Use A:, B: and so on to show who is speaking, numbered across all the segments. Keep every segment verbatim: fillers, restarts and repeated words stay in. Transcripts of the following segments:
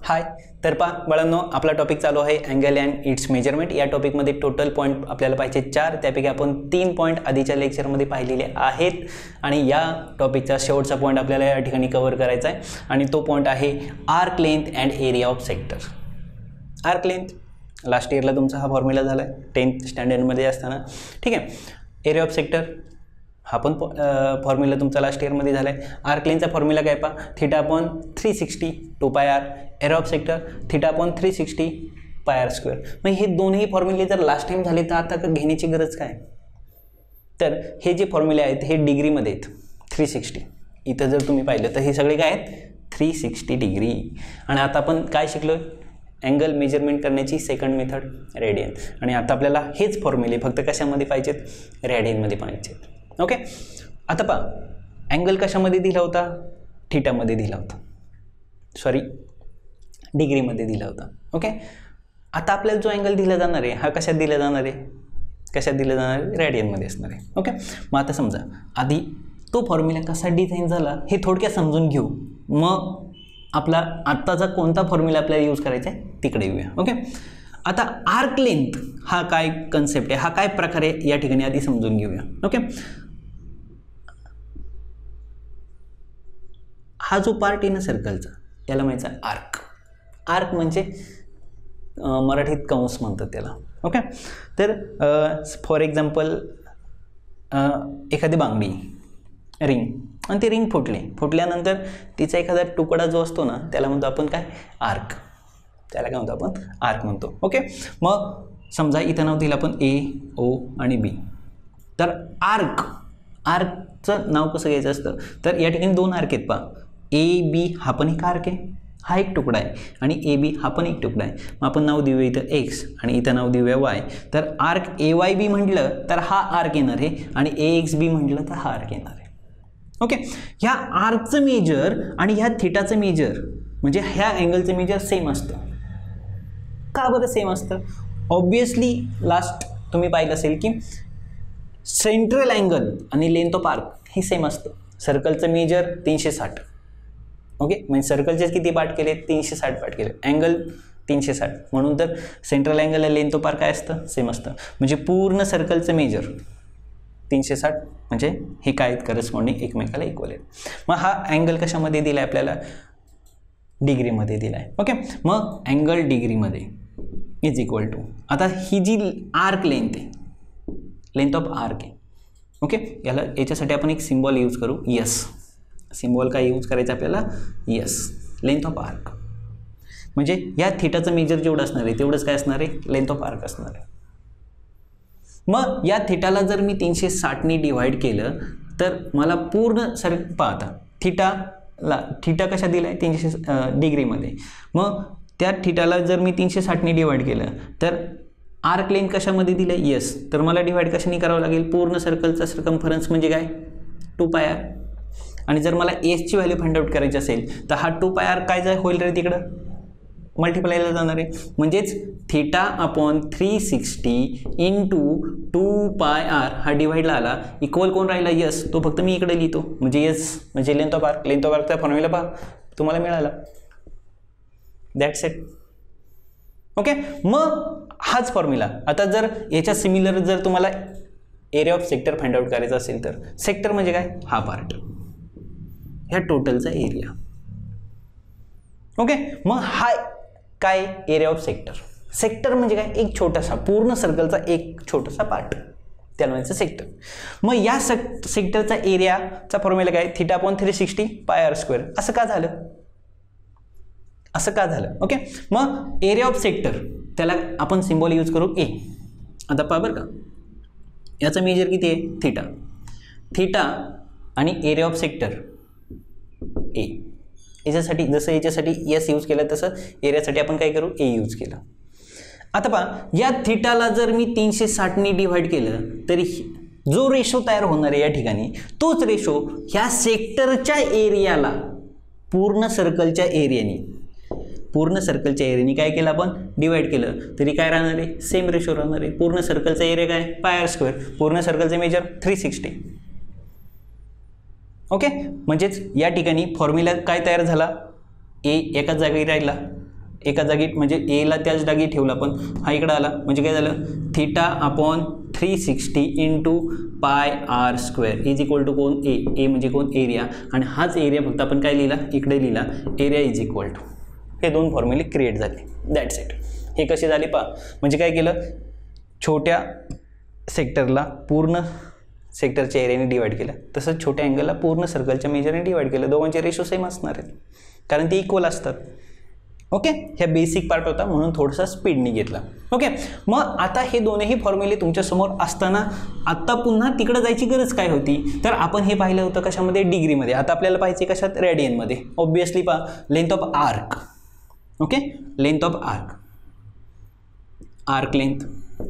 A: हाय तर पा बाळांनो, आपला टॉपिक चालू आहे अँगल अँड इट्स मेजरमेंट। या टॉपिकमध्ये टोटल पॉईंट आपल्याला पाहिजे चार, त्यापैकी आपण तीन पॉईंट आधीच्या लेक्चरमध्ये पाहिलेले आहेत आणि या टॉपिकचा शेवटचा पॉईंट आपल्याला या ठिकाणी कव्हर करायचा आहे आणि तो पॉईंट आहे arc length and area of sector. Arc length last इयरला तुमचा हा फॉर्म्युला झाला आहे टेन्थ स्टँडर्डमध्ये असताना, ठीक आहे। एरिया ऑफ सेक्टर हा पण फॉर्म्युला तुमचा लास्ट इयरमध्ये झाला आहे। आर्क लेंथचा फॉर्म्युला काय पा, theta upon three sixty two pi r, area of sector theta upon three sixty pi r square. मग हे दोन्ही फॉर्म्युले जर लास्ट टाइम झाले तर आता घेण्याची गरज काय? तर हे जे फॉर्म्युले आहेत हे डिग्रीमध्ये आहेत। थ्री सिक्स्टी इथं जर तुम्ही पाहिलं तर हे सगळे काय आहेत, थ्री सिक्स्टी डिग्री। आणि आता आपण काय शिकलो, अँगल मेजरमेंट करण्याची सेकंड मेथड रेडियन। आणि आता आपल्याला हेच फॉर्म्युले फक्त कशामध्ये पाहिजेत, रेडियनमध्ये पाहिजेत। ओके, आता पहा अँगल कशामध्ये दिला होता, थीटामध्ये दिला होता, सॉरी डिग्रीमध्ये दिला होता। ओके, आता आपल्याला जो अँगल दिला जाणार आहे हा कशात दिला जाणार आहे, कशात दिला जाणार आहे, रेडियनमध्ये असणार आहे। ओके, मग आता समजा आधी तो फॉर्म्युला कसा डिझाईन झाला हे थोडक्यात समजून घेऊ, मग आपला आत्ताचा कोणता फॉर्म्युला आपल्याला यूज करायचा आहे तिकडे येऊया। ओके, आता आर्क लेंथ हा काय कन्सेप्ट आहे, हा काय प्रकार आहे या ठिकाणी आधी समजून घेऊया। ओके, हा जो पार्ट आहे ना सर्कलचा त्याला म्हणायचा आर्क। आर्क म्हणजे मराठीत कंस म्हणतात त्याला। ओके, तर फॉर एक्झाम्पल एखादी बांगडी रिंग आणि ती रिंग फुटली, फुटल्यानंतर तिचा एखादा तुकडा जो असतो ना त्याला म्हणतो आपण काय, आर्क, त्याला काय म्हणतो आपण, आर्क म्हणतो। ओके, मग समजा इथं नाव दिलं आपण ए ओ आणि बी, तर आर्क आर्कचं नाव कसं घ्यायचं असतं, तर या ठिकाणी दोन आर्क आहेत पहा, ए बी हा पण एक आर्क आहे, हा एक तुकडा आहे, आणि ए बी हा पण एक तुकडा आहे। मग आपण नाव देऊया इथं एक्स आणि इथं नाव देऊया वाय, तर आर्क ए वाय बी म्हटलं तर हा आर्क येणार आहे आणि ए एक्स बी म्हटलं तर हा आर्क येणार आहे। ओके, ह्या आर्कचं मेजर आणि ह्या थिटाचं मेजर म्हणजे ह्या अँगलचं मेजर सेम असतं। का बरं सेम असतं? ऑब्वियसली लास्ट तुम्ही पाहिलं असेल की सेंट्रल अँगल आणि लेंथ ऑफ आर्क हे सेम असतं। सर्कलचं मेजर तीनशे साठ, ओके, म्हणजे सर्कलचे किती पार्ट केले, तीनशे साठ पार्ट केले, अँगल तीनशे साठ, म्हणून तर सेंट्रल अँगल आणि लेंथ ऑफ आर्क काय असतं, सेम असतं। म्हणजे पूर्ण सर्कलचं मेजर तीनशे साठ, म्हणजे हे काय आहेत, करस्पॉन्डिंग एकमेकाला इक्वल आहेत। मग हा अँगल कशामध्ये दिला आहे आपल्याला, डिग्रीमध्ये दिला आहे। ओके, मग अँगल डिग्रीमध्ये इज इक्वल टू, आता ही जी आर्क लेंथ आहे, लेंथ ऑफ आर्क आहे, ओके, याला याच्यासाठी आपण एक सिम्बॉल यूज करू, यस। सिम्बॉल काय यूज करायचं आपल्याला, यस, लेंथ ऑफ आर्क। म्हणजे या थिटाचं मेजर जेवढं असणार आहे तेवढंच काय असणार आहे, लेंथ ऑफ आर्क असणार आहे। मग या थिटाला जर मी तीनशे साठनी डिवाइड केलं तर मला पूर्ण सर पाहता थिटाला, थिटा कशा दिला आहे, तीनशे डिग्रीमध्ये, मग त्या थिटाला जर मी तीनशे साठनी डिवाइड केलं तर आर्क लेंथ कशामध्ये दिलं, यस, तर मला डिवाइड कशाने करावं लागेल, पूर्ण सर्कलचा सर्कम्फरन्स म्हणजे काय, टू पाय आर। आणि जर मला एसची व्हॅल्यू फाइंड आउट करायची असेल तर हा टू पाय आर काय जाय होईल रे, तिकडं मल्टिप्लायला जाणार आहे, म्हणजेच theta upon three sixty into two pi r हा डिवाइडला आला, इक्वल कोण राहिला, यस, तो फक्त मी इकडे लिहितो, म्हणजे यस म्हणजे length of arc. Length of आर्कचा फॉर्म्युला पहा तुम्हाला मिळाला, दॅट्स इट। ओके, मग हाच फॉर्म्युला आता जर याच्या सिमिलर जर तुम्हाला area of sector find out करायचा असेल तर सेक्टर म्हणजे काय, हा पार्ट, ह्या टोटलचा एरिया। ओके, मग हा काय, एरिया ऑफ सेक्टर। सेक्टर म्हणजे काय, एक छोटासा, पूर्ण सर्कलचा एक छोटासा पार्ट, त्याला म्हणायचं सेक्टर। मग या सेक सेक्टरचा एरियाचा फॉर्म्युला काय, theta upon three sixty pi r square. असं का झालं, असं का झालं? ओके, मग एरिया ऑफ सेक्टर त्याला आपण सिम्बॉल यूज करू ए। आता पहा बरं का, याचा मेजर किती आहे, थिटा, थिटा आणि एरिया ऑफ सेक्टर ए। याच्यासाठी जसं याच्यासाठी एस यूज केलं तसं एरियासाठी आपण काय करू, ए यूज केलं। आता पहा या थिटाला जर मी तीनशे साठनी डिवाइड केलं तरी जो रेशो तयार होणार आहे या ठिकाणी तोच रेशो ह्या सेक्टरच्या एरियाला पूर्ण सर्कलच्या एरियाने, पूर्ण सर्कलच्या एरियाने काय केलं आपण, डिवाइड केलं, तरी काय राहणार आहे, सेम रेशो राहणार आहे। पूर्ण सर्कलचा एरिया काय, पाय आर स्क्वेअर, पूर्ण सर्कलचे मेजर थ्री सिक्स्टी। ओके, म्हणजेच या ठिकाणी फॉर्म्युला काय तयार झाला, ए एकाच जागी राहिला, एका जागी म्हणजे एला त्याच जागी ठेवला पण हा इकडं आला म्हणजे काय झालं theta upon three sixty into pi r square is equal to कोण ए ए म्हणजे कोण एरिया आणि हाच एरिया फक्त आपण काय लिहिला इकडे लिहिला एरिया इज इक्वल टू हे दोन फॉर्म्युले क्रिएट झाले दॅट्स इट. हे कसे झाले पहा म्हणजे काय केलं छोट्या सेक्टरला पूर्ण सेक्टरच्या एरियाने डिवाइड केलं तसंच छोट्या अँगलला पूर्ण सर्कलच्या मेजरने डिवाइड केलं. दोघांचे रेशो सेम असणार आहेत कारण ते इक्वल असतात. ओके ह्या बेसिक पार्ट होता म्हणून थोडासा स्पीडने घेतला. ओके मग आता हे दोन्ही फॉर्म्युले तुमच्यासमोर असताना आत्ता पुन्हा तिकडं जायची गरज काय होती तर आपण हे पाहिलं होतं कशामध्ये डिग्रीमध्ये. आता आपल्याला पाहिजे कशात रेडियनमध्ये. ऑब्वियसली पहा length of arc. Okay length of arc arc length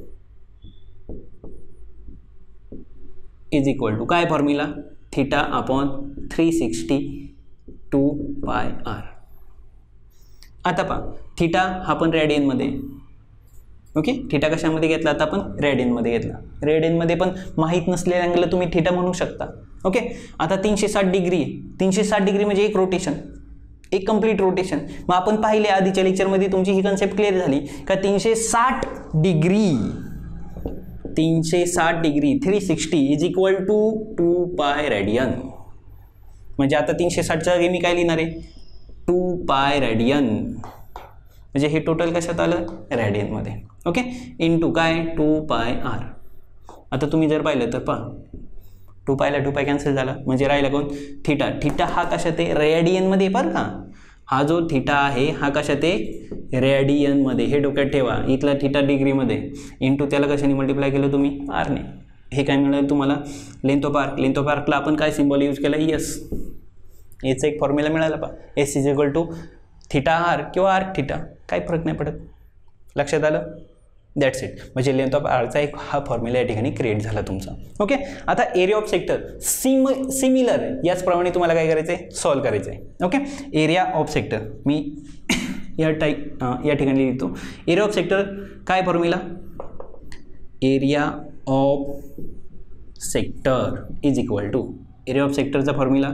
A: is equal to काय formula theta upon three sixty two pi r. आता पहा थिटा हा पण रेडियनमध्ये. ओके थिटा कशामध्ये घेतला आता आपण रेडियनमध्ये घेतला. रेडियनमध्ये पण माहीत नसलेल्या अँगलला तुम्ही थिटा म्हणू शकता. ओके आता तीनशे साठ डिग्री तीनशे साठ डिग्री म्हणजे एक रोटेशन एक कंप्लीट रोटेशन. मग आपण पाहिले आधीच्या लेक्चरमध्ये तुमची ही कन्सेप्ट क्लिअर झाली का तीनशे साठ डिग्री तीनशे साठ degree three sixty is equal to two pi radian. म्हणजे आता तीनशे साठच्या जागी मी काय लिहिणार आहे टू पाय रेडियन म्हणजे हे टोटल कशात आलं रेडियनमध्ये. ओके इन टू काय टू पाय आर. आता तुम्ही जर पाहिलं तर पहा टू पायला टू पाय कॅन्सल झाला म्हणजे राहिला कोण थिटा. थिटा हा कशात आहे रेडियनमध्ये बरं का. हा जो थिटा आहे हा कशात आहे रेडियनमध्ये. हे डोक्यात ठेवा. इथला थिटा डिग्रीमध्ये इंटू त्याला कशाने मल्टिप्लाय केलं तुम्ही आरने. हे काय मिळालं तुम्हाला length of arc. Length of आर्कला आपण काय सिम्बॉल यूज केला एस. याचा एक फॉर्म्युला मिळाला पा S is equal to theta r किंवा आर्क थिटा काही फरक नाही पडत. लक्षात आलं दॅट्स इट. म्हणजे लेंथ ऑफ आरचा एक हा फॉर्म्युला या ठिकाणी क्रिएट झाला तुमचा. ओके आता area of sector sim similar याचप्रमाणे तुम्हाला काय करायचं आहे सॉल्व करायचं आहे. ओके एरिया ऑफ सेक्टर मी या टाईप या ठिकाणी लिहितो. एरिया ऑफ सेक्टर काय formula area of sector is equal to area of सेक्टरचा formula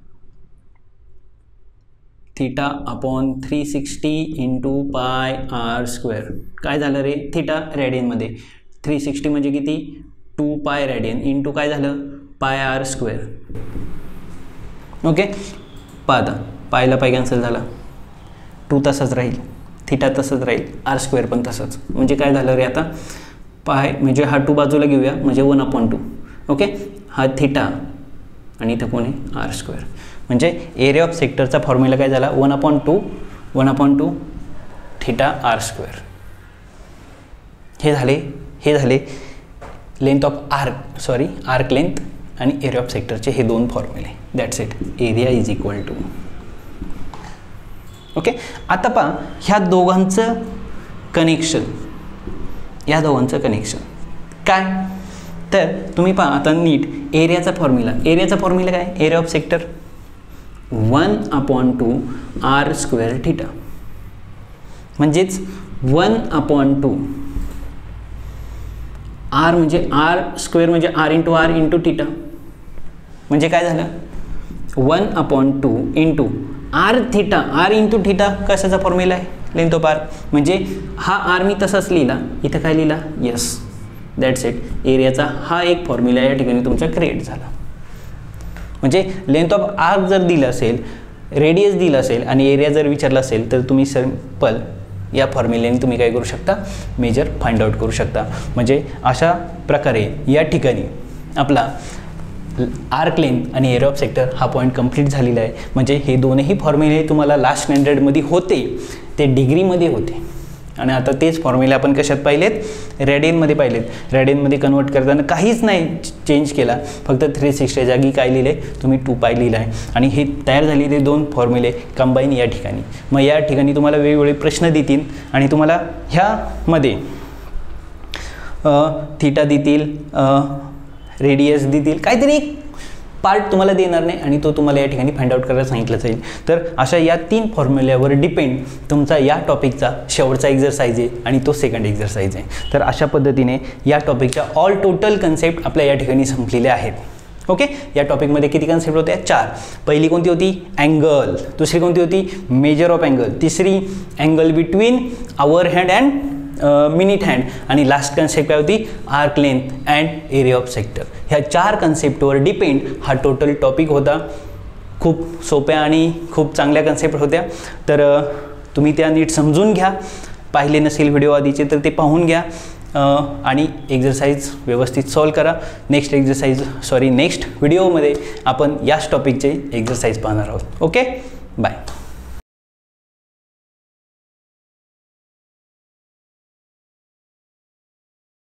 A: theta upon three sixty into pi r square. काय झालं रे थिटा रेडियनमध्ये थ्री सिक्स्टी म्हणजे किती टू पाय रेडियन इंटू काय झालं पाय आर स्क्वेअर. ओके पाहता पायला पाय कॅन्सल झाला टू तसंच राहील थिटा तसंच राहील आर स्क्वेअर पण तसंच. म्हणजे काय झालं रे आता पाय म्हणजे हा टू बाजूला घेऊया म्हणजे वन अपॉन टू. ओके हा थिटा आणि इथं कोण आहे आर स्क्वेअर. म्हणजे एरिया ऑफ सेक्टरचा फॉर्म्युला काय झाला one upon two one upon two theta r square. हे झाले हे झाले length of arc sorry arc length आणि एरिया ऑफ सेक्टरचे हे दोन फॉर्म्युले. That's it. Area is equal to. Okay आता पहा ह्या दोघांचं कनेक्शन या दोघांचं कनेक्शन काय तर तुम्ही पहा आता नीट एरियाचा फॉर्म्युला एरियाचा फॉर्म्युला काय area of sector one upon two r square theta म्हणजेच वन अपॉन टू आर म्हणजे आर स्क्वेअर म्हणजे r into r into theta. म्हणजे काय झालं one upon two into r theta r into theta कशाचा formula आहे length of arc. म्हणजे हा आर मी तसाच लिहिला इथं काय लिहिला यस दॅट्स इट. एरियाचा हा एक फॉर्म्युला या ठिकाणी तुमचा क्रिएट झाला. म्हणजे लेंथ ऑफ आर्क जर दिलं असेल रेडियस दिलं असेल आणि एरिया जर विचारला असेल तर तुम्ही सिंपल या फॉर्म्युल्याने तुम्ही काय करू शकता मेजर फाइंड आउट करू शकता. म्हणजे अशा प्रकारे या ठिकाणी आपला आर्क लेंथ आणि एरिया ऑफ सेक्टर हा पॉईंट कंप्लीट झालेला आहे. म्हणजे हे दोनही फॉर्म्युले तुम्हाला लास्ट स्टँडर्डमध्ये होते ते डिग्रीमध्ये होते आणि आता तेच फॉर्म्युले आपण कशात पाहिलेत रेडियनमध्ये पाहिलेत. रेडियनमध्ये कन्वर्ट करताना काहीच नाही चेंज केला फक्त थ्री सिक्स्टी जागी काय लिहिले तुम्ही टू पाय लिहिला आहे आणि हे तयार झालेले दोन फॉर्म्युले कंबाईन या ठिकाणी. मग या ठिकाणी तुम्हाला वेगवेगळे प्रश्न देतील आणि तुम्हाला ह्यामध्ये थिटा देतील रेडियस देतील काहीतरी एक पार्ट तुम्हाला देणार नाही आणि तो तुम्हाला या ठिकाणी फाइंड आउट करायला सांगितलं जाईल. तर अशा या तीन फॉर्म्युल्यावर डिपेंड तुमचा या टॉपिकचा शेवटचा एक्झरसाइज आहे आणि तो सेकंड एक्झरसाइज आहे. तर अशा पद्धतीने या टॉपिकच्या ऑल टोटल कन्सेप्ट आपल्या या ठिकाणी संपलेल्या आहेत. ओके, या टॉपिकमध्ये किती कन्सेप्ट होत्या? चार. पहिली कोणती होती? अँगल. दुसरी कोणती होती? Measure of angle. तिसरी angle between hour hand and minute hand. आणि लास्ट कन्सेप्ट काय होती? Arc length and area of sector. ह्या चार कन्सेप्टवर डिपेंड हा टोटल टॉपिक होता. खूप सोप्या आणि खूप चांगल्या कन्सेप्ट होत्या. तर तुम्ही त्या नीट समजून घ्या. पाहिले नसेल व्हिडिओ आधीचे तर ते पाहून घ्या आणि एक्झरसाइज व्यवस्थित सॉल्व करा. नेक्स्ट एक्झरसाइज सॉरी नेक्स्ट व्हिडिओमध्ये आपण याच टॉपिकचे एक्झरसाइज पाहणार आहोत. Okay, bye.